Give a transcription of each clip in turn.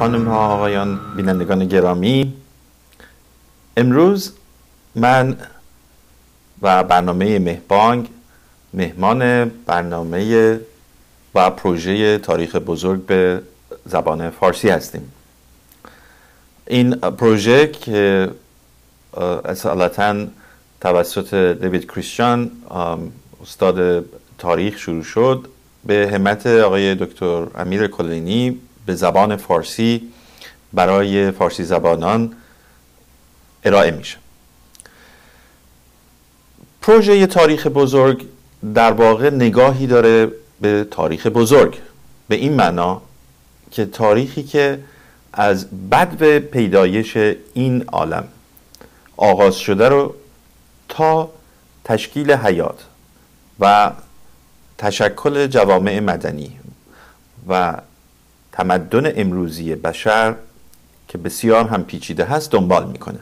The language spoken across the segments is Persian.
خانم ها آقایان بینندگان گرامی، امروز من و برنامه مهبانگ مهمان برنامه و پروژه تاریخ بزرگ به زبان فارسی هستیم. این پروژه که اصالتاً توسط دیوید کریستیان استاد تاریخ شروع شد، به همت آقای دکتر امیر کلینی به زبان فارسی برای فارسی زبانان ارائه میشه. پروژه تاریخ بزرگ در واقع نگاهی داره به تاریخ بزرگ، به این معنا که تاریخی که از بدو پیدایش این عالم آغاز شده رو تا تشکیل حیات و تشکل جوامع مدنی و تمدن امروزی بشر که بسیار هم پیچیده هست دنبال میکنه.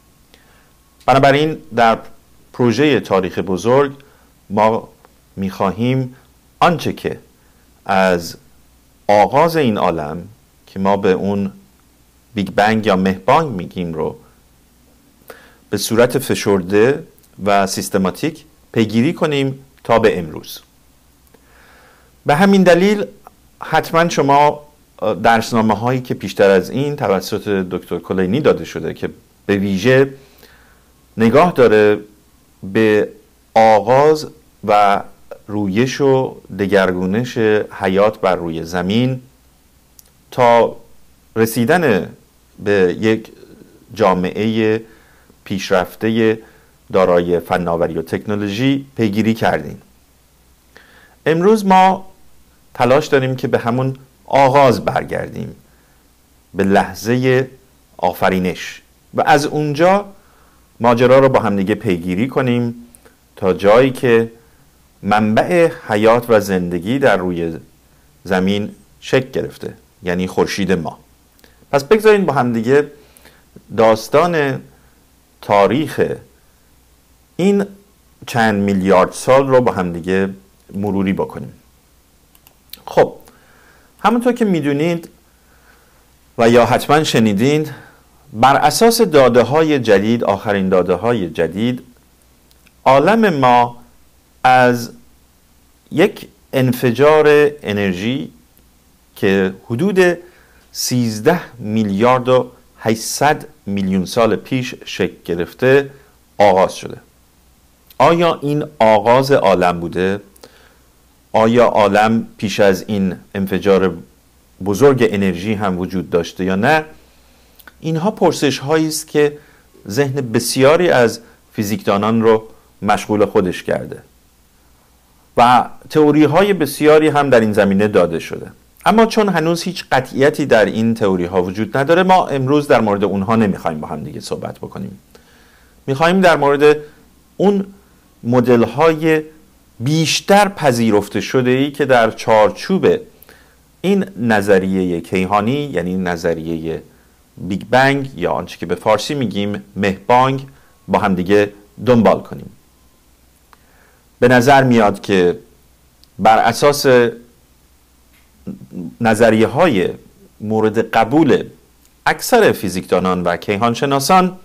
بنابراین در پروژه تاریخ بزرگ ما میخواهیم آنچه که از آغاز این عالم که ما به اون بیگ بنگ یا مهبانگ میگیم رو به صورت فشرده و سیستماتیک پیگیری کنیم تا به امروز. به همین دلیل حتما شما درسنامه هایی که پیشتر از این توسط دکتر کلینی داده شده که به ویژه نگاه داره به آغاز و رویش و دگرگونش حیات بر روی زمین تا رسیدن به یک جامعه پیشرفته دارای فناوری و تکنولوژی پیگیری کردیم. امروز ما تلاش داریم که به همون آغاز برگردیم، به لحظه آفرینش، و از اونجا ماجرا رو با همدیگه پیگیری کنیم تا جایی که منبع حیات و زندگی در روی زمین شکل گرفته، یعنی خورشید ما. پس بگذارید با همدیگه داستان تاریخ این چند میلیارد سال رو با همدیگه مروری بکنیم. خب همونطور که میدونید و یا حتما شنیدین، بر اساس داده های جدید، آخرین داده های جدید، عالم ما از یک انفجار انرژی که حدود 13 میلیارد و 800 میلیون سال پیش شکل گرفته آغاز شده. آیا این آغاز عالم بوده؟ آیا عالم پیش از این انفجار بزرگ انرژی هم وجود داشته یا نه؟ اینها پرسش هایی است که ذهن بسیاری از فیزیکدانان رو مشغول خودش کرده و تئوری های بسیاری هم در این زمینه داده شده. اما چون هنوز هیچ قطعیتی در این تئوری ها وجود نداره، ما امروز در مورد اونها نمیخوایم با هم دیگه صحبت بکنیم. میخوایم در مورد اون مدل های بیشتر پذیرفته شده ای که در چارچوب این نظریه کیهانی، یعنی نظریه بیگ بنگ یا آنچه که به فارسی میگیم مهبانگ، با هم دیگه دنبال کنیم. به نظر میاد که بر اساس نظریه های مورد قبول اکثر فیزیکدانان و کیهانشناسان،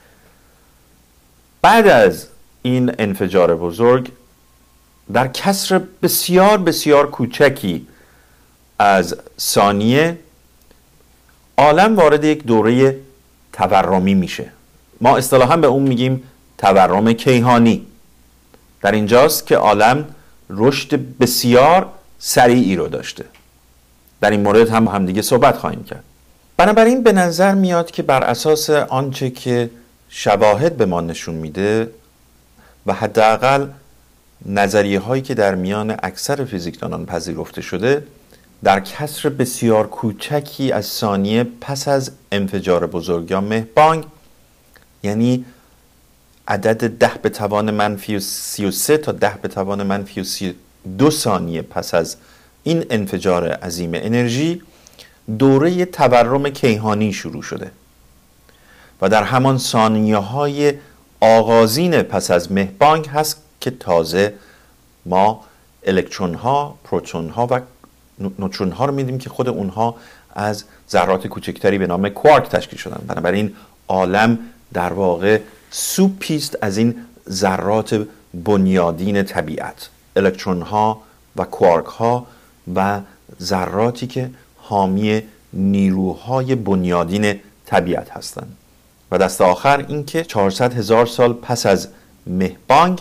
بعد از این انفجار بزرگ در کسر بسیار بسیار کوچکی از ثانیه عالم وارد یک دوره تورمی میشه. ما اصطلاحاً به اون میگیم تورم کیهانی. در اینجاست که عالم رشد بسیار سریعی رو داشته. در این مورد هم دیگه صحبت خواهیم کرد. بنابراین به نظر میاد که بر اساس آنچه که شواهد به ما نشون میده و حداقل نظریه هایی که در میان اکثر فیزیکدانان پذیرفته شده، در کسر بسیار کوچکی از ثانیه پس از انفجار بزرگ یا مهبانگ، یعنی عدد 10 به توان منفی 33 تا 10 به توان منفی 32 ثانیه پس از این انفجار عظیم انرژی، دوره تورم کیهانی شروع شده و در همان ثانیه های آغازین پس از مهبانگ هست که تازه ما الکترون ها، پروتون ها و نوترون ها رو میدیم که خود اونها از ذرات کوچکتری به نام کوارک تشکیل شدن. بنابراین عالم در واقع سوپی است از این ذرات بنیادین طبیعت، الکترون ها و کوارک ها و ذراتی که حامی نیروهای بنیادین طبیعت هستند. و دست آخر این که 400,000 سال پس از مهبانگ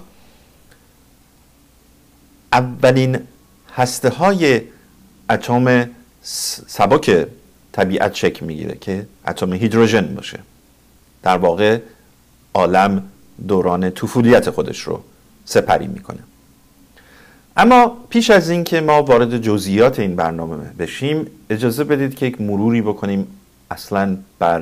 اولین هسته های اتم سبک طبیعت شکل میگیره که اتم هیدروژن باشه. در واقع عالم دوران طفولیت خودش رو سپری میکنه. اما پیش از این که ما وارد جزئیات این برنامه بشیم، اجازه بدید که یک مروری بکنیم اصلاً بر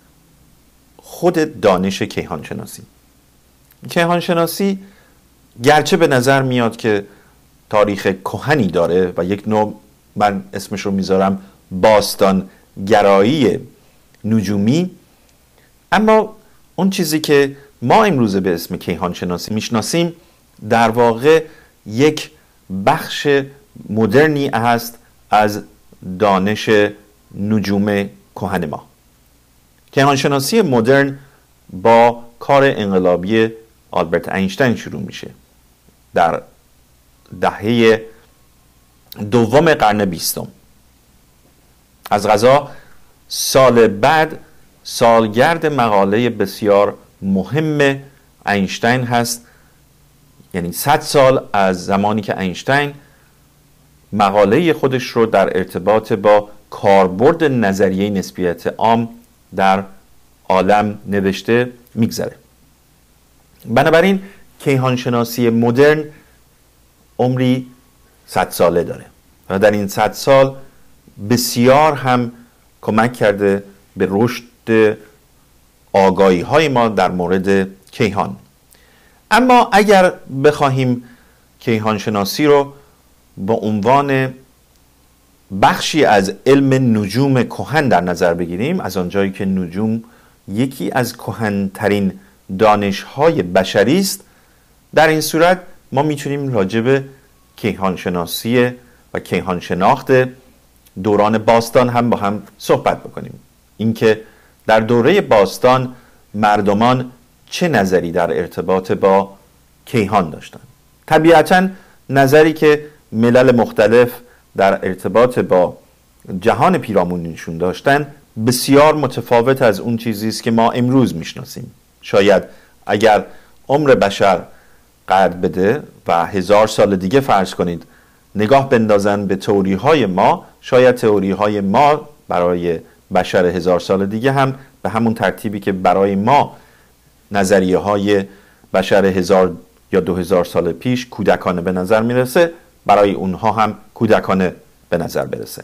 خود دانش کیهانشناسی. کیهانشناسی گرچه به نظر میاد که تاریخ کهنی داره و یک نوع، من اسمش رو میذارم باستان گرایی نجومی، اما اون چیزی که ما امروزه به اسم کیهانشناسی میشناسیم در واقع یک بخش مدرنی هست از دانش نجوم کهن ما. کیهانشناسی مدرن با کار انقلابی آلبرت اینشتین شروع میشه در دهه دوم قرن 20. از قضا سال بعد سالگرد مقاله بسیار مهم اینشتین هست، یعنی 100 سال از زمانی که اینشتین مقاله خودش رو در ارتباط با کاربرد نظریه نسبیت عام در عالم نوشته میگذره. بنابراین کیهانشناسی مدرن عمری 100 ساله داره و در این 100 سال بسیار هم کمک کرده به رشد آگاهی های ما در مورد کیهان. اما اگر بخواهیم کیهانشناسی رو با عنوان بخشی از علم نجوم کهن در نظر بگیریم، از آنجایی که نجوم یکی از کهن‌ترین دانش‌های بشری است، در این صورت ما میتونیم راجع به کیهانشناسی و کیهانشناخت دوران باستان هم با هم صحبت بکنیم. اینکه در دوره باستان مردمان چه نظری در ارتباط با کیهان داشتند. طبیعتاً نظری که ملل مختلف در ارتباط با جهان پیرامونشون داشتن بسیار متفاوت از اون چیزی است که ما امروز میشناسیم. شاید اگر عمر بشر قد بده و 1000 سال دیگه فرض کنید نگاه بندازن به تئوری‌های ما، شاید تئوری‌های ما برای بشر 1000 سال دیگه هم به همون ترتیبی که برای ما نظریه‌های بشر 1000 یا 2000 سال پیش کودکانه به نظر میرسه، برای اونها هم کودکانه به نظر برسه.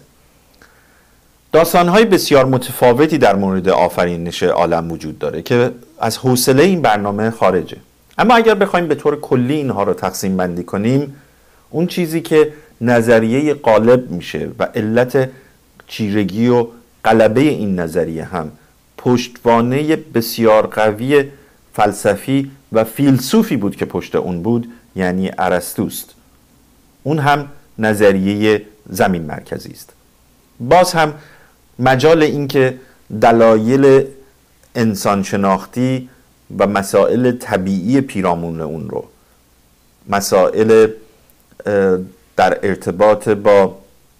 داستان‌های بسیار متفاوتی در مورد آفرینش عالم وجود داره که از حوصله این برنامه خارجه. اما اگر بخوایم به طور کلی اینها رو تقسیم بندی کنیم، اون چیزی که نظریه غالب میشه و علت چیرگی و غلبه این نظریه هم پشتوانه بسیار قوی فلسفی و فیلسوفی بود که پشت اون بود، یعنی ارسطوست. اون هم نظریه زمین مرکزی است. باز هم مجال این که دلایل انسان شناختی و مسائل طبیعی پیرامون اون رو، مسائل در ارتباط با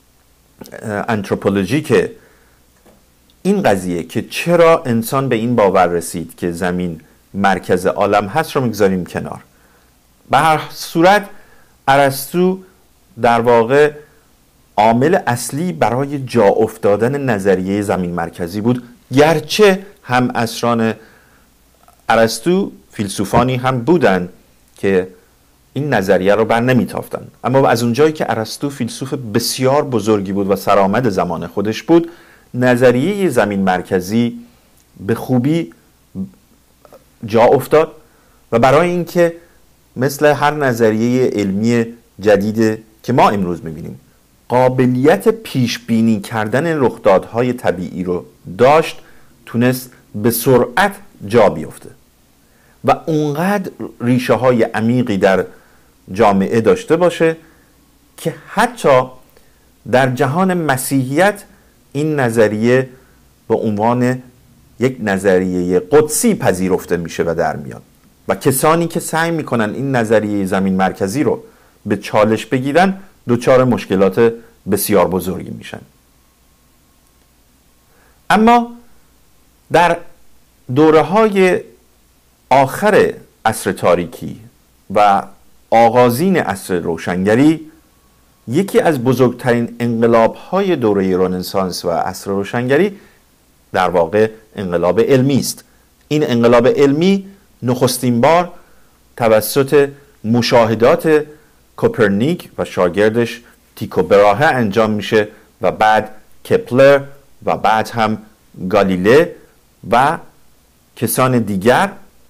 آنتروپولوژی که این قضیه که چرا انسان به این باور رسید که زمین مرکز عالم هست رو میگذاریم کنار. به هر صورت ارسطو در واقع عامل اصلی برای جا افتادن نظریه زمین مرکزی بود، گرچه هم عصران ارسطو فیلسوفانی هم بودن که این نظریه رو بر نمیتافتن. اما از اونجایی که ارسطو فیلسوف بسیار بزرگی بود و سرآمد زمان خودش بود، نظریه زمین مرکزی به خوبی جا افتاد و برای اینکه مثل هر نظریه علمی جدید که ما امروز میبینیم قابلیت پیش بینی کردن رخدادهای طبیعی رو داشت، تونست به سرعت جا بیفته و اونقدر ریشه های عمیقی در جامعه داشته باشه که حتی در جهان مسیحیت این نظریه به عنوان یک نظریه قدسی پذیرفته میشه و در میاد و کسانی که سعی میکنن این نظریه زمین مرکزی رو به چالش بگیرن دچار مشکلات بسیار بزرگی میشن. اما در دوره‌های آخر عصر تاریکی و آغازین عصر روشنگری، یکی از بزرگترین انقلاب‌های دوره رنسانس و عصر روشنگری در واقع انقلاب علمی است. این انقلاب علمی نخستین بار توسط مشاهدات کوپرنیک و شاگردش تیکو براهه انجام میشه و بعد کپلر و بعد هم گالیله و کسان دیگر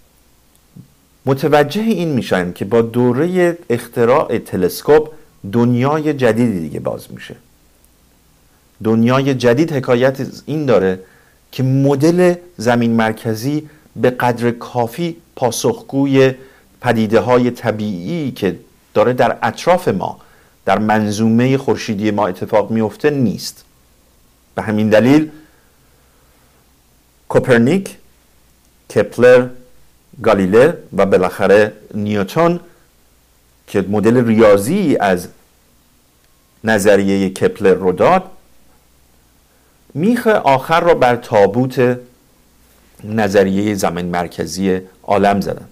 متوجه این میشن که با دوره اختراع تلسکوپ دنیای جدیدی دیگه باز میشه. دنیای جدید حکایت این داره که مدل زمین مرکزی به قدر کافی پاسخگوی پدیده های طبیعی که داره در اطراف ما در منظومه خورشیدی ما اتفاق میفته نیست. به همین دلیل کوپرنیک، کپلر، گالیله و بالاخره نیوتن که مدل ریاضی از نظریه کپلر رو داد، میخ آخر رو بر تابوت نظریه زمین مرکزی عالم زدن.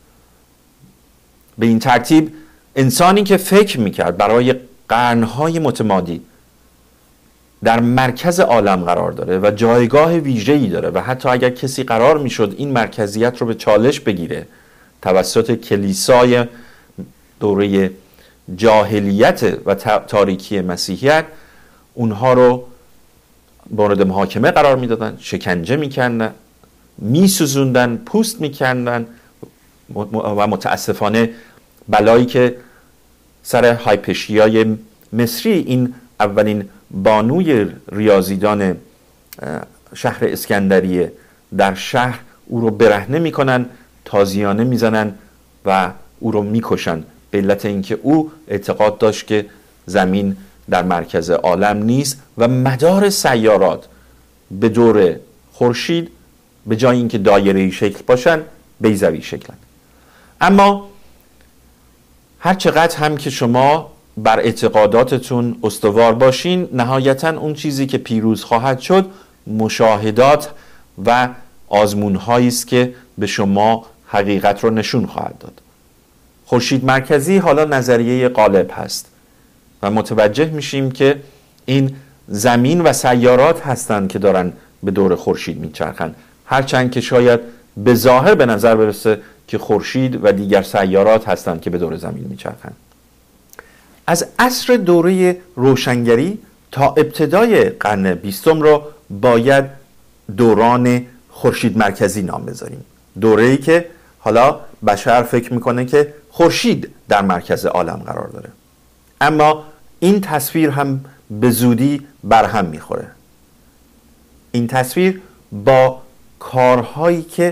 به این ترتیب انسانی که فکر میکرد برای قرنهای متمادی در مرکز عالم قرار داره و جایگاه ویژه‌ای داره و حتی اگر کسی قرار میشد این مرکزیت رو به چالش بگیره توسط کلیسای دوره جاهلیت و تاریکی مسیحیت، اونها رو مورد محاکمه قرار میدادن، شکنجه میکردن، میسوزوندن، پوست میکردن و متاسفانه بلایی که سر هایپشیای مصری، این اولین بانوی ریاضیدان شهر اسکندریه، در شهر او رو برهنه میکنن، تازیانه میزنن و او رو میکشن به علت اینکه او اعتقاد داشت که زمین در مرکز عالم نیست و مدار سیارات به دور خورشید به جای اینکه دایره‌ای شکل باشن بیضوی شکلن. اما هر چقدر هم که شما بر اعتقاداتتون استوار باشین، نهایتاً اون چیزی که پیروز خواهد شد مشاهدات و آزمون‌هایی است که به شما حقیقت رو نشون خواهد داد. خورشید مرکزی حالا نظریه غالب هست و متوجه میشیم که این زمین و سیارات هستند که دارن به دور خورشید میچرخن، هرچند که شاید به ظاهر به نظر برسه که خورشید و دیگر سیارات هستند که به دور زمین میچرخن. از عصر دوره روشنگری تا ابتدای قرن 20 رو باید دوران خورشید مرکزی نام بذاریم. دوره‌ای که حالا بشر فکر میکنه که خورشید در مرکز عالم قرار داره، اما این تصویر هم به زودی برهم میخوره. این تصویر با کارهایی که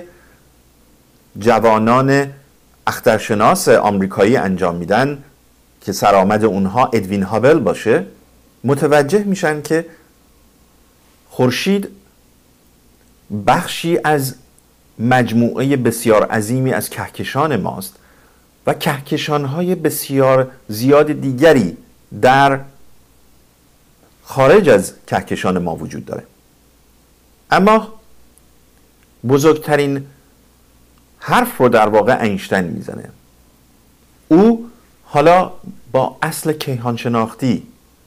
جوانان اخترشناس آمریکایی انجام میدن که سرآمد اونها ادوین هابل باشه، متوجه میشن که خورشید بخشی از مجموعه بسیار عظیمی از کهکشان ماست و کهکشان‌های بسیار زیاد دیگری در خارج از کهکشان ما وجود داره. اما بزرگترین حرف رو در واقع اینشتین میزنه. او حالا با اصل کیهانشناختی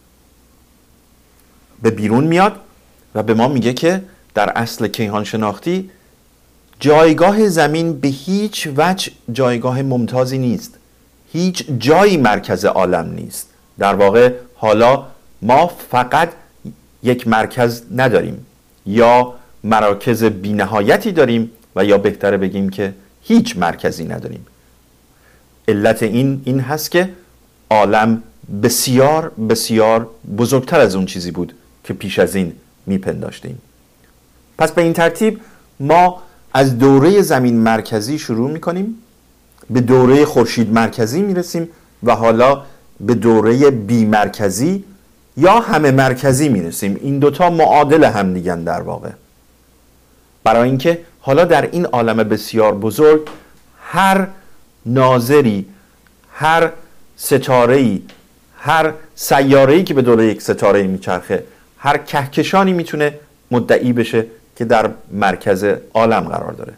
به بیرون میاد و به ما میگه که در اصل کیهانشناختی جایگاه زمین به هیچ وجه جایگاه ممتازی نیست. هیچ جایی مرکز عالم نیست. در واقع حالا ما فقط یک مرکز نداریم، یا مراکز بی‌نهایتی داریم و یا بهتره بگیم که هیچ مرکزی نداریم. علت این هست که عالم بسیار بسیار بزرگتر از اون چیزی بود که پیش از این میپنداشتیم. پس به این ترتیب ما از دوره زمین مرکزی شروع میکنیم، به دوره خورشید مرکزی میرسیم و حالا به دوره بی مرکزی یا همه مرکزی میرسیم. این دوتا معادل هم دیگن در واقع، برای اینکه حالا در این عالم بسیار بزرگ هر ناظری، هر ستاره‌ای، هر سیاره‌ای که به دور یک ستاره میچرخه، هر کهکشانی میتونه مدعی بشه که در مرکز عالم قرار داره.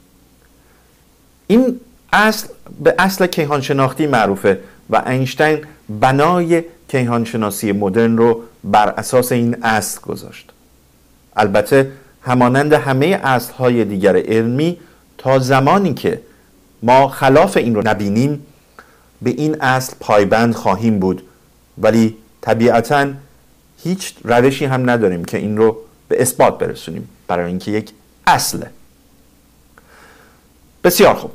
این اصل به اصل کیهانشناختی معروفه و اینشتین بنای کیهانشناسی مدرن رو بر اساس این اصل گذاشت. البته همانند همه اصل‌های دیگر علمی، تا زمانی که ما خلاف این رو نبینیم به این اصل پایبند خواهیم بود، ولی طبیعتاً هیچ روشی هم نداریم که این رو به اثبات برسونیم، برای اینکه یک اصله. بسیار خوب،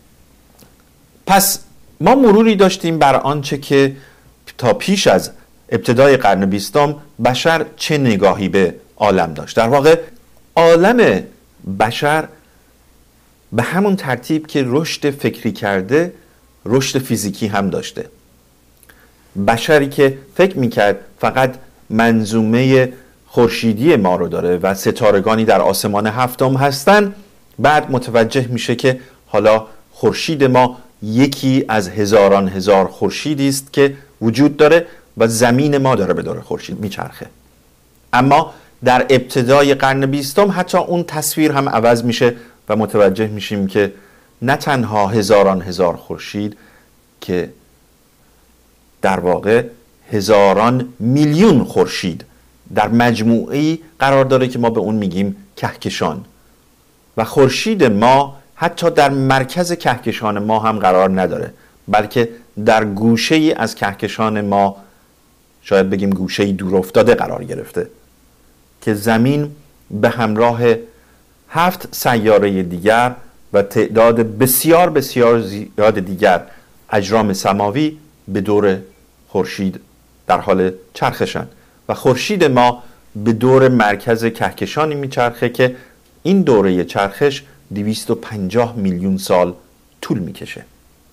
پس ما مروری داشتیم بر آنچه که تا پیش از ابتدای قرن 20 بشر چه نگاهی به عالم داشت. در واقع عالم بشر به همون ترتیب که رشد فکری کرده، رشد فیزیکی هم داشته. بشری که فکر میکرد فقط منظومه خورشیدی ما رو داره و ستارگانی در آسمان هفتم هستن، بعد متوجه میشه که حالا خورشید ما یکی از هزاران هزار خورشیدی است که وجود داره و زمین ما داره به دور خورشید میچرخه. اما در ابتدای قرن 20 حتی اون تصویر هم عوض میشه و متوجه میشیم که نه تنها هزاران هزار خورشید، که در واقع هزاران میلیون خورشید در مجموعه‌ای قرار داره که ما به اون میگیم کهکشان، و خورشید ما حتی در مرکز کهکشان ما هم قرار نداره، بلکه در گوشه‌ای از کهکشان ما، شاید بگیم گوشه‌ای دور افتاده قرار گرفته، که زمین به همراه 7 سیاره دیگر و تعداد بسیار بسیار زیاد دیگر اجرام سماوی به دور خورشید در حال چرخشن و خورشید ما به دور مرکز کهکشانی میچرخه که این دوره چرخش 250 میلیون سال طول میکشه.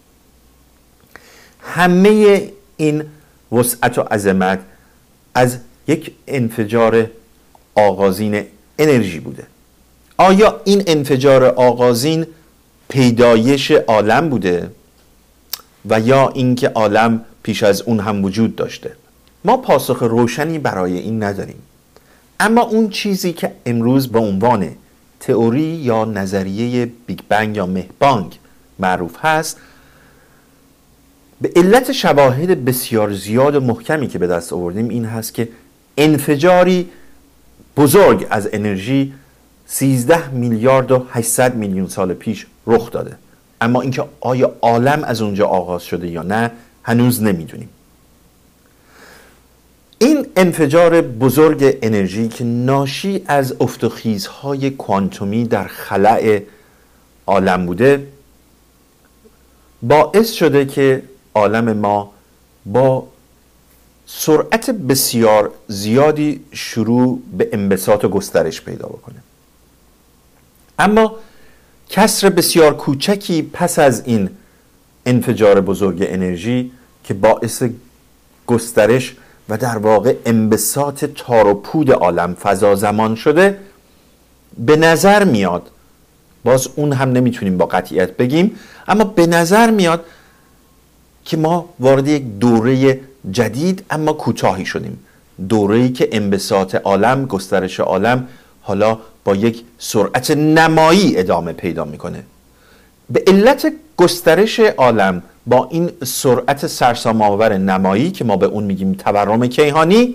همه این وسعت و عظمت از یک انفجار آغازین انرژی بوده. آیا این انفجار آغازین پیدایش عالم بوده و یا اینکه عالم پیش از اون هم وجود داشته؟ ما پاسخ روشنی برای این نداریم، اما اون چیزی که امروز به عنوان تئوری یا نظریه بیگ بنگ یا مهبانگ معروف هست، به علت شواهد بسیار زیاد و محکمی که به دست آوردیم این هست که انفجاری بزرگ از انرژی 13 میلیارد و 800 میلیون سال پیش رخ داده، اما اینکه آیا عالم از اونجا آغاز شده یا نه هنوز نمیدونیم. این انفجار بزرگ انرژی که ناشی از افت و خیزهای کوانتومی در خلأ عالم بوده، باعث شده که عالم ما با سرعت بسیار زیادی شروع به انبساط و گسترش پیدا بکنه. اما کسر بسیار کوچکی پس از این انفجار بزرگ انرژی که باعث گسترش و در واقع انبساط تار و پود عالم فضا زمان شده، به نظر میاد، باز اون هم نمیتونیم با قطعیت بگیم، اما به نظر میاد که ما وارد یک دوره جدید اما کوتاهی شدیم. دوره‌ای که انبساط عالم، گسترش عالم حالا با یک سرعت نمایی ادامه پیدا میکنه. به علت گسترش عالم با این سرعت سرسام‌آور نمایی که ما به اون میگیم تورم کیهانی،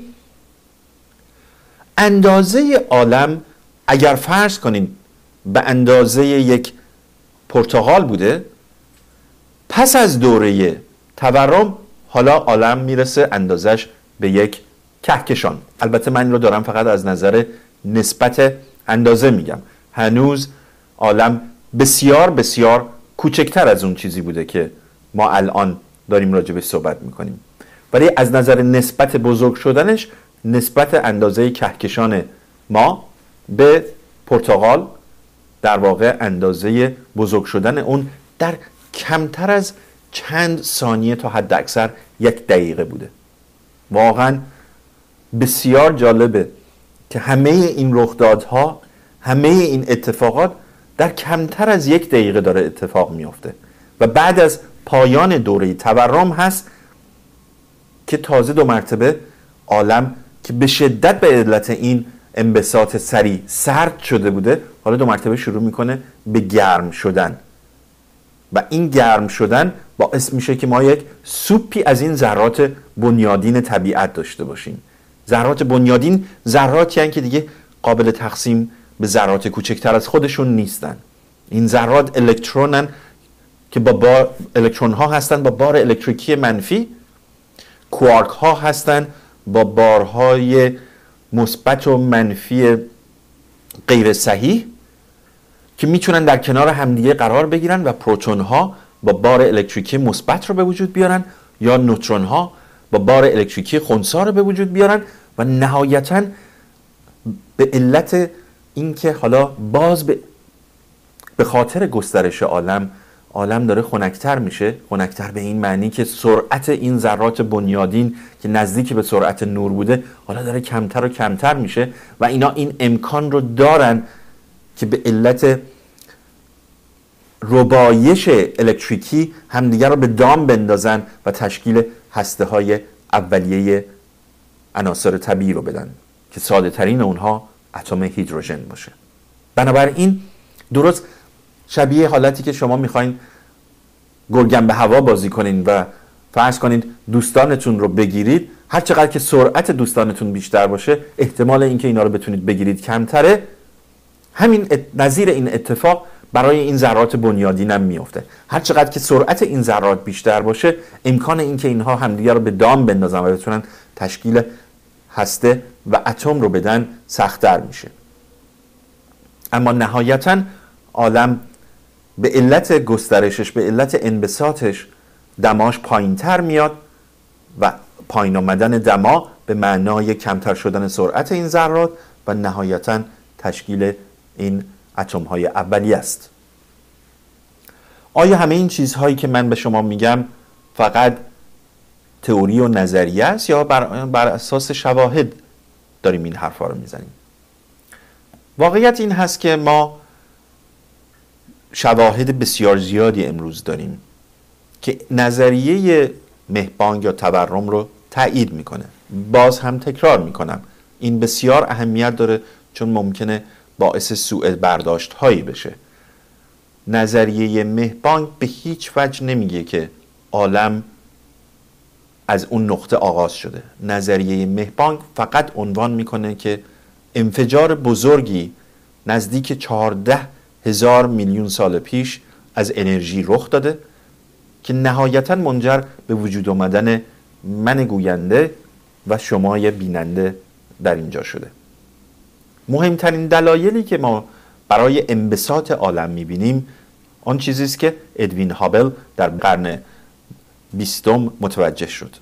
اندازه عالم اگر فرض کنید به اندازه یک پرتقال بوده، پس از دوره تورم حالا عالم میرسه اندازش به یک کهکشان. البته من رو دارم فقط از نظر نسبت اندازه میگم، هنوز عالم بسیار بسیار کوچکتر از اون چیزی بوده که ما الان داریم راجع به صحبت میکنیم، ولی از نظر نسبت بزرگ شدنش، نسبت اندازه کهکشان ما به پرتقال، در واقع اندازه بزرگ شدن اون در کمتر از چند ثانیه تا حد اکثر 1 دقیقه بوده. واقعا بسیار جالبه که همه این رخدادها، همه این اتفاقات در کمتر از 1 دقیقه داره اتفاق میفته و بعد از پایان دوره تورم هست که تازه 2 مرتبه عالم که به شدت به علت این انبساط سریع سرد شده بوده، حالا 2 مرتبه شروع میکنه به گرم شدن و این گرم شدن باعث میشه که ما یک سوپی از این ذرات بنیادین طبیعت داشته باشیم. ذرات بنیادین ذراتی هستند که دیگه قابل تقسیم به ذرات کوچکتر از خودشون نیستن. این ذرات الکترونن که با الکترون ها هستن با بار الکتریکی منفی، کوارک ها هستن با بارهای مثبت و منفی غیر صحیح که میتونن در کنار همدیگه قرار بگیرن و پروتون ها با بار الکتریکی مثبت رو به وجود بیارن یا نوترون ها با بار الکتریکی خنثی رو به وجود بیارن و نهایتاً به علت اینکه حالا باز به خاطر گسترش عالم داره خنک‌تر میشه، خنک‌تر به این معنی که سرعت این ذرات بنیادین که نزدیک به سرعت نور بوده حالا داره کمتر و کمتر میشه و اینا این امکان رو دارن که به علت ربایش الکتریکی همدیگر رو به دام بندازن و تشکیل هسته‌های اولیه عناصر طبیعی رو بدن که ساده ترین اونها اتم هیدروژن باشه. بنابراین درست شبیه حالتی که شما میخواین گرگم به هوا بازی کنین و فرض کنید دوستانتون رو بگیرید، هر چقدر که سرعت دوستانتون بیشتر باشه احتمال اینکه اینا رو بتونید بگیرید کمتره. همین نظیر این اتفاق برای این ذرات بنیادین هم میفته. هر چقدر که سرعت این ذرات بیشتر باشه امکان اینکه اینها همدیگه رو به دام بندازن و بتونن تشکیل هسته و اتم رو بدن سخت‌تر میشه. اما نهایتاً عالم به علت گسترشش، به علت انبساطش دماش پایین‌تر میاد و پایین آمدن دما به معنای کمتر شدن سرعت این ذرات و نهایتاً تشکیل این اتم‌های اولیه است. آیا همه این چیزهایی که من به شما میگم فقط تئوری و نظریه است یا بر اساس شواهد داریم این حرفا رو میزنیم؟ واقعیت این هست که ما شواهد بسیار زیادی امروز داریم که نظریه مهبانگ یا تورم رو تایید میکنه. باز هم تکرار میکنم این بسیار اهمیت داره چون ممکنه باعث سوء برداشت هایی بشه. نظریه مهبانگ به هیچ وجه نمیگه که عالم از اون نقطه آغاز شده. نظریه مهبانگ فقط عنوان میکنه که انفجار بزرگی نزدیک 14,000 میلیون سال پیش از انرژی رخ داده که نهایتاً منجر به وجود آمدن من گوینده و شمای بیننده در اینجا شده. مهمترین دلایلی که ما برای انبساط عالم میبینیم آن چیزی است که ادوین هابل در قرن 20 متوجه شد.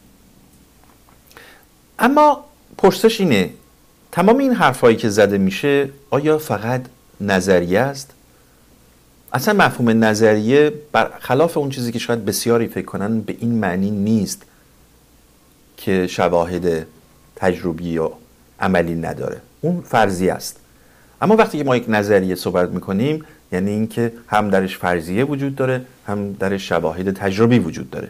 اما پرسش اینه تمام این حرفایی که زده میشه آیا فقط نظریه است؟ اصلا مفهوم نظریه برخلاف اون چیزی که شاید بسیاری فکر کنن به این معنی نیست که شواهد تجربی و عملی نداره. اون فرضیه است. اما وقتی که ما یک نظریه صحبت میکنیم یعنی اینکه هم درش فرضیه وجود داره هم درش شواهد تجربی وجود داره.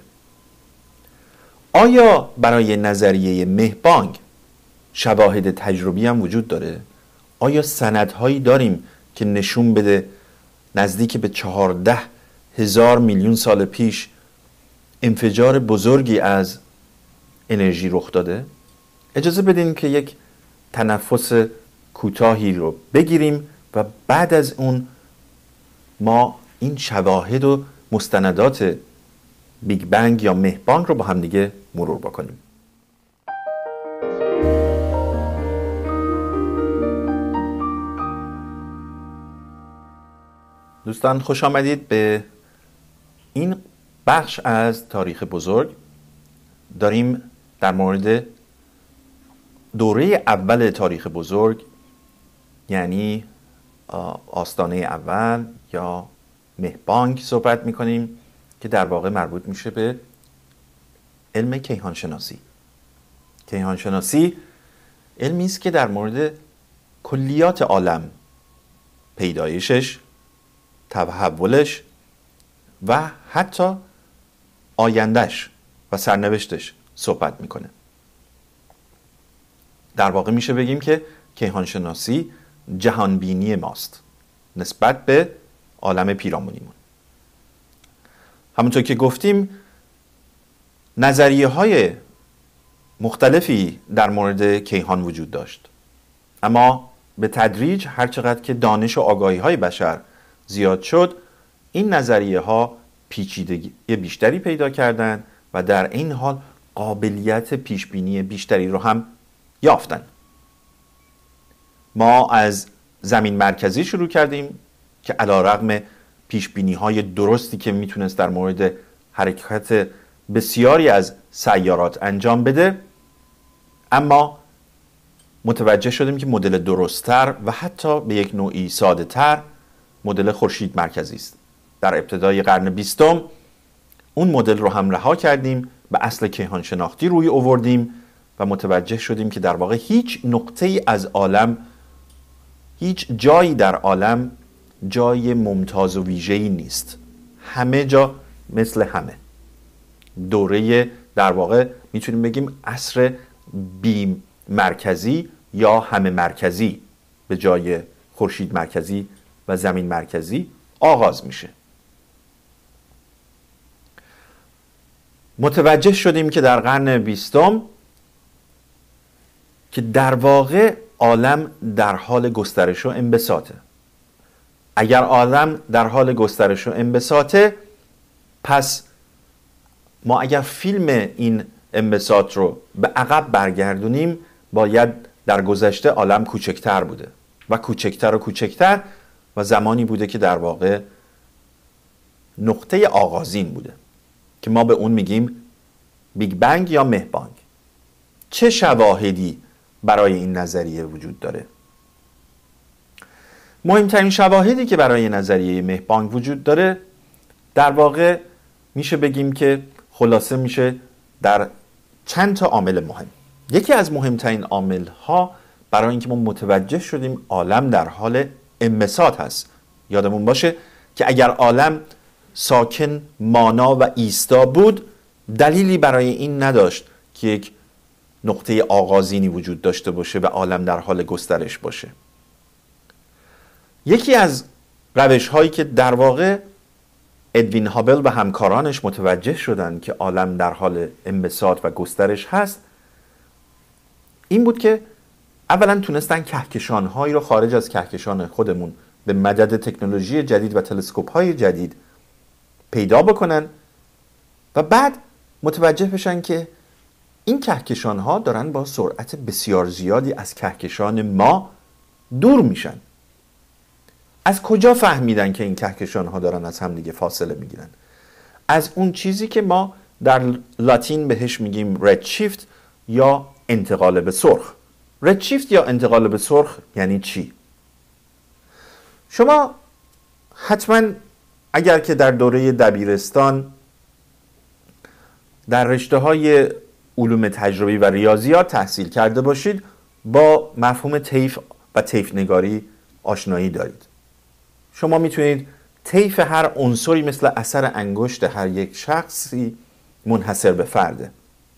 آیا برای نظریه مهبانگ شواهد تجربی هم وجود داره؟ آیا سندهایی داریم که نشون بده نزدیک به 14,000 میلیون سال پیش انفجار بزرگی از انرژی رخ داده؟ اجازه بدین که یک تنفس کوتاهی رو بگیریم و بعد از اون ما این شواهد و مستندات بیگ بنگ یا مهبانگ رو با هم دیگه مرور بکنیم. دوستان خوش آمدید به این بخش از تاریخ بزرگ. داریم در مورد دوره اول تاریخ بزرگ یعنی آستانه اول یا مهبانگ صحبت میکنیم که در واقع مربوط میشه به علم کیهانشناسی. کیهانشناسی علمی است که در مورد کلیات عالم، پیدایشش، تحولش و حتی آیندهش و سرنوشتش صحبت میکنه. در واقع میشه بگیم که کیهانشناسی جهانبینی ماست نسبت به عالم پیرامونیمون. همونطور که گفتیم نظریه های مختلفی در مورد کیهان وجود داشت، اما به تدریج هرچقدر که دانش و آگاهی های بشر زیاد شد، این نظریه ها پیچیدگی بیشتری پیدا کردند و در این حال قابلیت پیشبینی بیشتری رو هم یافتن. ما از زمین مرکزی شروع کردیم که علیرغم پیشبینی های درستی که میتونست در مورد حرکت بسیاری از سیارات انجام بده، اما متوجه شدیم که مدل درست‌تر و حتی به یک نوعی ساده‌تر مدل خورشید مرکزی است. در ابتدای قرن 20 اون مدل رو هم رها کردیم، به اصل کیهان شناختی روی آوردیم و متوجه شدیم که در واقع هیچ نقطه‌ای از عالم، هیچ جایی در عالم جای ممتاز و ویژه‌ای نیست. همه جا مثل همه. دوره در واقع میتونیم بگیم عصر بی مرکزی یا همه مرکزی به جای خورشید مرکزی و زمین مرکزی آغاز میشه. متوجه شدیم که در قرن 20 که در واقع عالم در حال گسترش و انبساطه. اگر عالم در حال گسترش و انبساطه، پس ما اگر فیلم این انبساط رو به عقب برگردونیم، باید در گذشته عالم کوچکتر بوده و کوچکتر و کوچکتر و زمانی بوده که در واقع نقطه آغازین بوده که ما به اون میگیم بیگ بنگ یا مه بانگ. چه شواهدی برای این نظریه وجود داره؟ مهمترین شواهدی که برای نظریه مه بانگ وجود داره در واقع میشه بگیم که خلاصه میشه در چند تا عامل مهم. یکی از مهمترین عامل ها برای اینکه ما متوجه شدیم عالم در حال انبساط هست، یادمون باشه که اگر عالم ساکن، مانا و ایستا بود، دلیلی برای این نداشت که یک نقطه آغازینی وجود داشته باشه و عالم در حال گسترش باشه. یکی از روش هایی که در واقع ادوین هابل و همکارانش متوجه شدن که عالم در حال انبساط و گسترش هست، این بود که اولا تونستن کهکشان هایی رو خارج از کهکشان خودمون به مدد تکنولوژی جدید و تلسکوپ های جدید پیدا بکنن و بعد متوجه بشن که این کهکشان ها دارن با سرعت بسیار زیادی از کهکشان ما دور میشن. از کجا فهمیدن که این کهکشان ها دارن از هم دیگه فاصله میگیرن؟ از اون چیزی که ما در لاتین بهش میگیم ردشیفت یا انتقال به سرخ. ردشیفت یا انتقال به سرخ یعنی چی؟ شما حتما اگر که در دوره دبیرستان در رشته‌های علوم تجربی و ریاضیات تحصیل کرده باشید، با مفهوم طیف و طیف نگاری آشنایی دارید. شما میتونید طیف هر عنصری مثل اثر انگشت هر یک شخصی منحصر به فرده.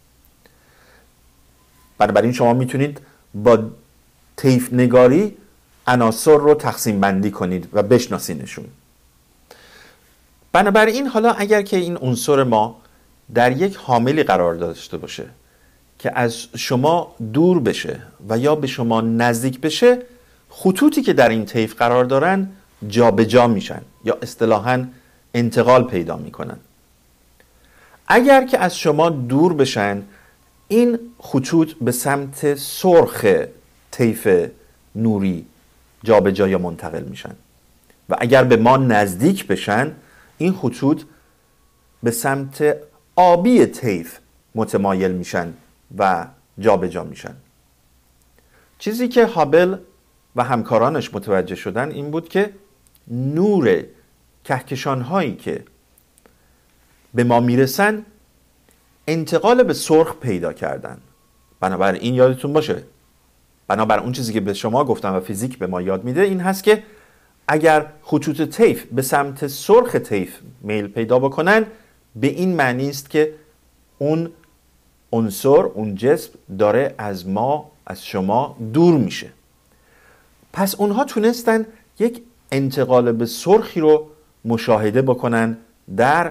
بنابراین شما میتونید با طیف نگاری عناصر رو تقسیم بندی کنید و بشناسینشون. بنابراین حالا اگر که این عنصر ما در یک حاملی قرار داشته باشه که از شما دور بشه و یا به شما نزدیک بشه، خطوطی که در این طیف قرار دارن جابجا میشن یا اصطلاحاً انتقال پیدا میکنن. اگر که از شما دور بشن، این خطوط به سمت سرخ طیف نوری جابجا یا منتقل میشن و اگر به ما نزدیک بشن، این خطوط به سمت آبی طیف متمایل میشن و جابجا میشن. چیزی که هابل و همکارانش متوجه شدن این بود که نور کهکشان هایی که به ما میرسن انتقال به سرخ پیدا کردن. بنابراین یادتون باشه بنابر اون چیزی که به شما گفتم و فیزیک به ما یاد میده این هست که اگر خطوط طیف به سمت سرخ طیف میل پیدا بکنن، به این معنی است که اون عنصر، اون جسم داره از ما، از شما دور میشه. پس اونها تونستن یک انتقال به سرخی رو مشاهده بکنن در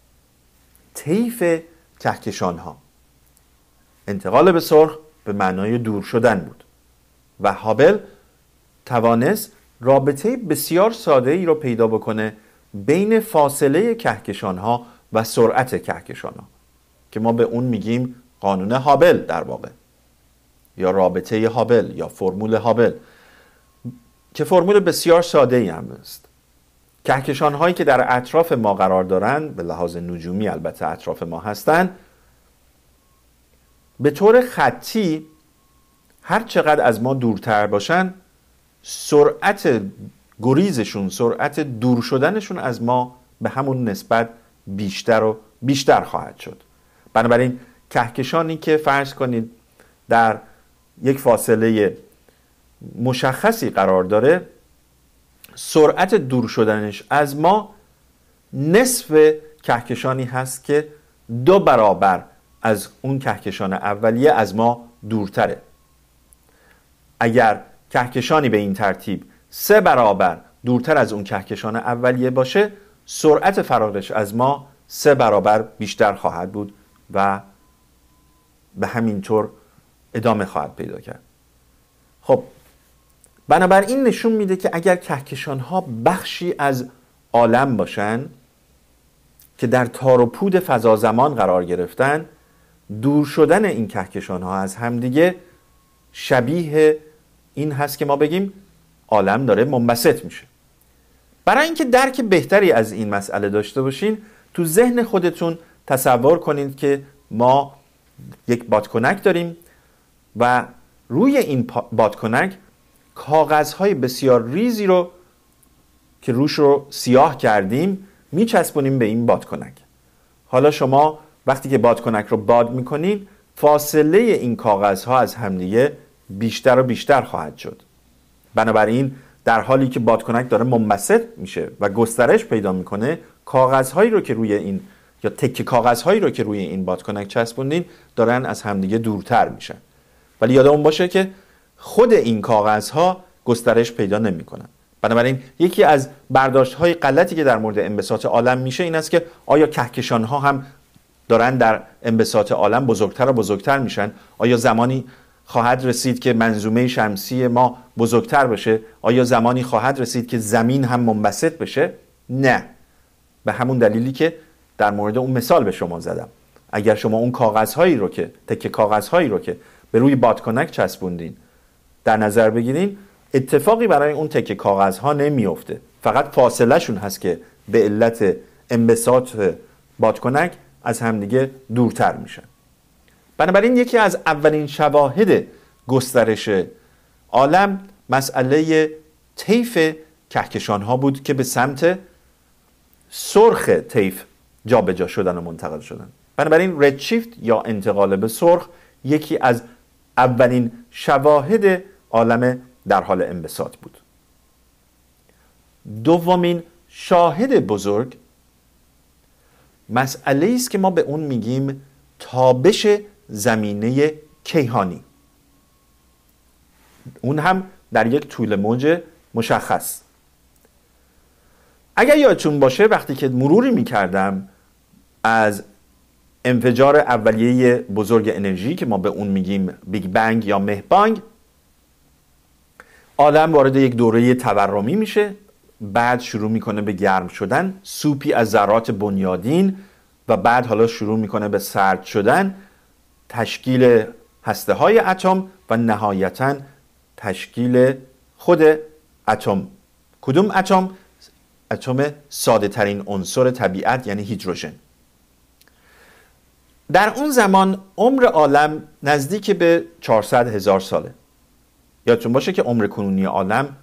طیف کهکشان ها. انتقال به سرخ به معنای دور شدن بود و هابل توانست رابطه بسیار ساده ای رو پیدا بکنه بین فاصله کهکشان ها و سرعت کهکشان ها که ما به اون میگیم قانون هابل در واقع، یا رابطه هابل یا فرمول هابل، که فرمول بسیار ساده ای هم است. کهکشان هایی که در اطراف ما قرار دارن، به لحاظ نجومی البته اطراف ما هستن، به طور خطی هر چقدر از ما دورتر باشن، سرعت گریزشون، سرعت دور شدنشون از ما به همون نسبت بیشتر و بیشتر خواهد شد. بنابراین کهکشانی که فرض کنید در یک فاصله مشخصی قرار داره، سرعت دور شدنش از ما نصف کهکشانی هست که 2 برابر از اون کهکشان اولیه از ما دورتره. اگر کهکشانی به این ترتیب 3 برابر دورتر از اون کهکشان اولیه باشه، سرعت فرارش از ما 3 برابر بیشتر خواهد بود و به همین طور ادامه خواهد پیدا کرد. خب بنابراین نشون میده که اگر کهکشان ها بخشی از عالم باشن که در تار و پود فضا زمان قرار گرفتن، دور شدن این کهکشان ها از همدیگه شبیه این هست که ما بگیم عالم داره منبسط میشه. برای اینکه درک بهتری از این مسئله داشته باشین، تو ذهن خودتون تصور کنید که ما یک بادکنک داریم و روی این بادکنک کاغذهای بسیار ریزی رو که روش رو سیاه کردیم میچسبونیم به این بادکنک. حالا شما وقتی که بادکنک رو باد میکنید، فاصله این کاغذها از همدیگه بیشتر و بیشتر خواهد شد. بنابراین در حالی که بادکنک داره منبسط میشه و گسترش پیدا میکنه، کاغذهایی رو که روی این یا تکه کاغذهایی رو که روی این بادکنک چسبوندین دارن از همدیگه دورتر میشن. ولی یادمون باشه که خود این کاغذها گسترش پیدا نمیکنن. بنابراین یکی از برداشت‌های غلطی که در مورد انبساط عالم میشه این است که آیا کهکشان‌ها هم دارن در انبساط عالم بزرگتر و بزرگتر میشن؟ آیا زمانی خواهد رسید که منظومه شمسی ما بزرگتر بشه؟ آیا زمانی خواهد رسید که زمین هم منبسط بشه؟ نه. به همون دلیلی که در مورد اون مثال به شما زدم. اگر شما اون کاغذهایی رو که تکه کاغذهایی رو که به روی بادکنک چسبوندین در نظر بگیرین، اتفاقی برای اون تکه کاغذها نمیفته. فقط فاصله شون هست که به علت انبساط بادکنک از همدیگه دورتر میشن. بنابراین یکی از اولین شواهد گسترش عالم مسئله طیف کهکشان ها بود که به سمت سرخ طیف جابجا شدن و منتقل شدن. بنابراین ردشیفت یا انتقال به سرخ یکی از اولین شواهد عالم در حال انبساط بود. دومین شاهد بزرگ مسئله است که ما به اون میگیم تابش زمینه کیهانی. اون هم در یک طول موج مشخص. اگر یادتون باشه وقتی که مروری میکردم از انفجار اولیه بزرگ انرژی که ما به اون میگیم بیگ بنگ یا مهبانگ، عالم وارد یک دوره تورمی میشه، بعد شروع میکنه به گرم شدن، سوپی از ذرات بنیادین، و بعد حالا شروع میکنه به سرد شدن، تشکیل هسته های اتم و نهایتاً تشکیل خود اتم. کدوم اتم؟ اتم ساده ترین عنصر طبیعت یعنی هیدروژن. در اون زمان عمر عالم نزدیک به 400,000 ساله. یادتون باشه که عمر کنونی عالم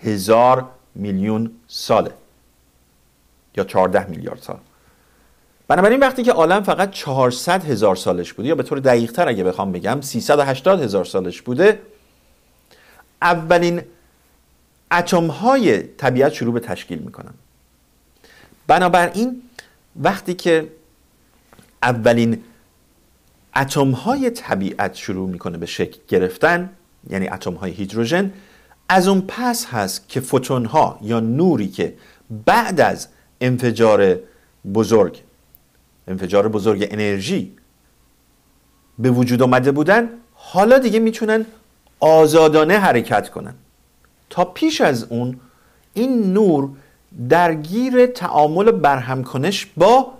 14,000 میلیون ساله یا 14 میلیارد سال. بنابراین وقتی که عالم فقط 400,000 سالش بوده، یا به طور دقیق تر اگه بخوام بگم 380,000 سالش بوده، اولین اتم های طبیعت شروع به تشکیل میکنن. بنابراین وقتی که اولین اتم های طبیعت شروع میکنه به شکل گرفتن، یعنی اتم های هیدروژن، از اون پس هست که فوتون ها یا نوری که بعد از انفجار بزرگ انرژی به وجود آمده بودن، حالا دیگه میتونن آزادانه حرکت کنن. تا پیش از اون این نور درگیر تعامل و برهم کنش با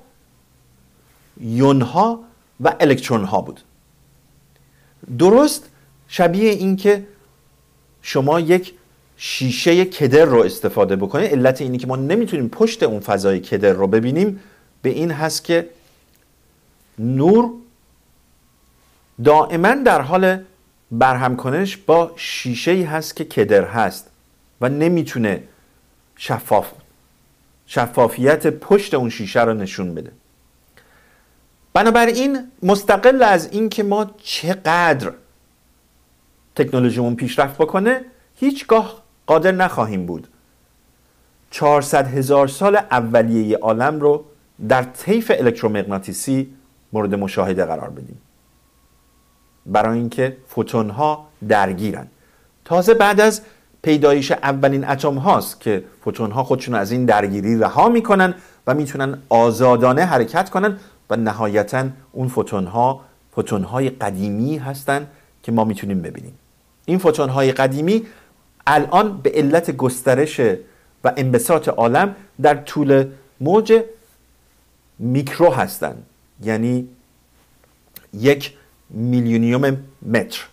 یونها و الکترون ها بود. درست شبیه این که شما یک شیشه کدر رو استفاده بکنید. علت اینی که ما نمیتونیم پشت اون فضای کدر رو ببینیم به این هست که نور دائما در حال برهم کنش با شیشه‌ای هست که کدر هست و نمیتونه شفافیت پشت اون شیشه رو نشون بده. بنابراین مستقل از این که ما چقدر تکنولوژیمون پیشرفت بکنه، هیچگاه قادر نخواهیم بود 400,000 سال اولیه عالم رو در طیف الکترومغناطیسی مورد مشاهده قرار بدیم، برای اینکه فوتون ها درگیرن. تازه بعد از پیدایش اولین اتم هاست که فوتون ها خودشون از این درگیری رها میکنن و میتونن آزادانه حرکت کنن و نهایتا اون فوتون های قدیمی هستن که ما میتونیم ببینیم. این فوتون های قدیمی الان به علت گسترش و انبساط عالم در طول موج میکرو هستن، یعنی 1 میلیونیوم متر.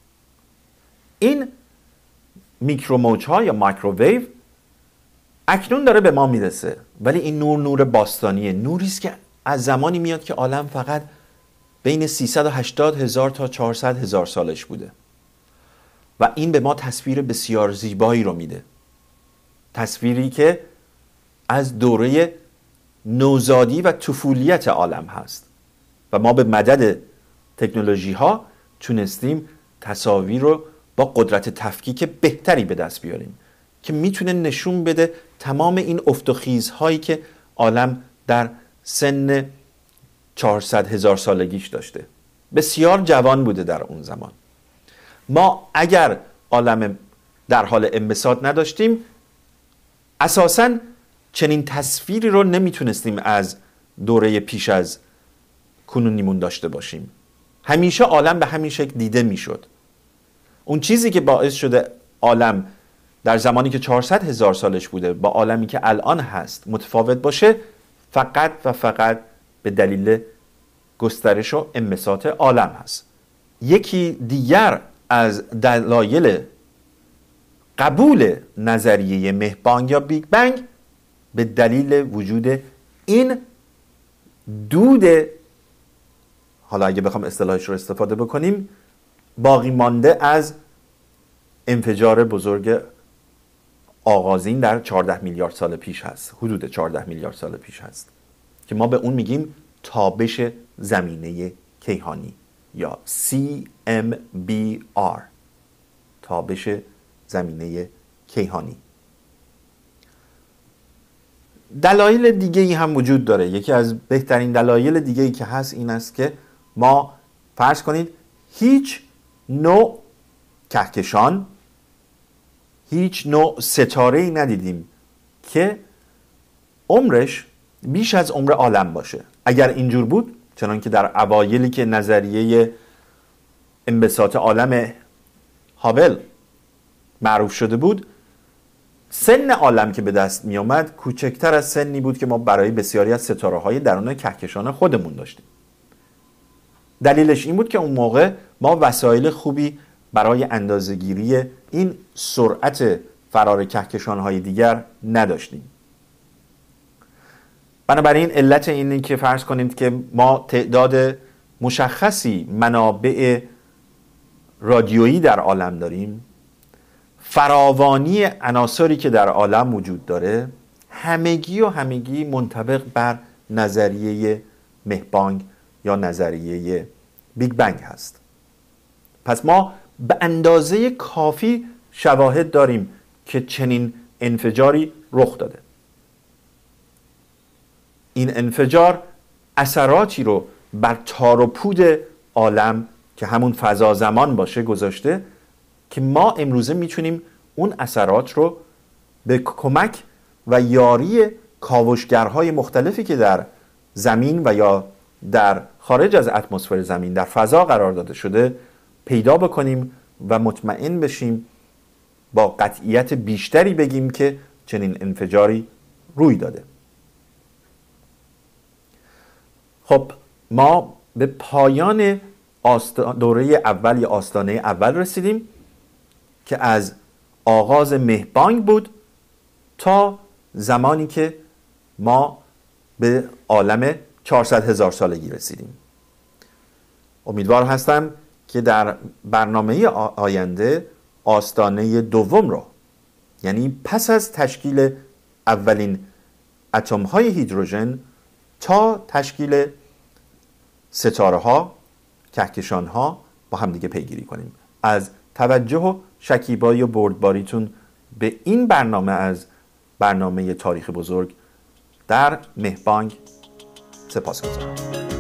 این میکرو موج ها یا مایکروویو اکنون داره به ما میرسه، ولی این نور باستانیه، نوری است که از زمانی میاد که عالم فقط بین 380,000 تا 400,000 سالش بوده و این به ما تصویر بسیار زیبایی رو میده، تصویری که از دوره نوزادی و طفولیت عالم هست و ما به مدد تکنولوژی ها تونستیم تصاویر رو با قدرت تفکیک بهتری به دست بیاریم که میتونه نشون بده تمام این افت و خیزهایی که عالم در سن 400,000 سالگیش داشته. بسیار جوان بوده در اون زمان. ما اگر عالم در حال انبساط نداشتیم، اساساً چنین تصویری رو نمیتونستیم از دوره پیش از کنونیمون داشته باشیم. همیشه عالم به همین شکل دیده میشد. اون چیزی که باعث شده عالم در زمانی که 400,000 سالش بوده با عالمی که الان هست متفاوت باشه، فقط و فقط به دلیل گسترش و انبساط عالم هست. یکی دیگر از دلایل قبول نظریه مه‌بانگ یا بیگ بنگ به دلیل وجود این دود، حالا اگه بخوام اصطلاحش رو استفاده بکنیم، باقی مانده از انفجار بزرگ آغازین در 14 میلیارد سال پیش هست، حدود 14 میلیارد سال پیش هست که ما به اون میگیم تابش زمینه کیهانی یا CMBR، تابش زمینه کیهانی. دلایل دیگه ای هم وجود داره. یکی از بهترین دلایل دیگه ای که هست این است که ما فرض کنید هیچ نوع کهکشان، هیچ نوع ستاره‌ای ندیدیم که عمرش بیش از عمر عالم باشه. اگر اینجور بود، چنان که در اوایلی که نظریه انبساط عالم هابل معروف شده بود، سن عالم که به دست می آمد کوچکتر از سنی بود که ما برای بسیاری از ستاره‌های درون کهکشان خودمون داشتیم. دلیلش این بود که اون موقع ما وسایل خوبی برای اندازه‌گیری این سرعت فرار کهکشان‌های دیگر نداشتیم. بنابراین علت اینه که فرض کنید که ما تعداد مشخصی منابع رادیویی در عالم داریم، فراوانی عناصری که در عالم وجود داره، همگی منطبق بر نظریه مهبانگ یا نظریه بیگ بنگ هست. پس ما به اندازه کافی شواهد داریم که چنین انفجاری رخ داده. این انفجار اثراتی رو بر تار و پود عالم که همون فضا زمان باشه گذاشته که ما امروزه میتونیم اون اثرات رو به کمک و یاری کاوشگرهای مختلفی که در زمین و یا در خارج از اتمسفر زمین در فضا قرار داده شده پیدا بکنیم و مطمئن بشیم، با قطعیت بیشتری بگیم که چنین انفجاری روی داده. خب ما به پایان دوره اول یا آستانه اول رسیدیم که از آغاز مهبانگ بود تا زمانی که ما به عالم 400,000 سالگی رسیدیم. امیدوار هستم که در برنامه آینده آستانه دوم رو، یعنی پس از تشکیل اولین اتم‌های هیدروژن تا تشکیل ستاره ها، کهکشان ها، با هم دیگه پیگیری کنیم. از توجه و شکیبایی و بردباریتون به این برنامه از برنامه تاریخ بزرگ در مهبانگ سپاسگزارم.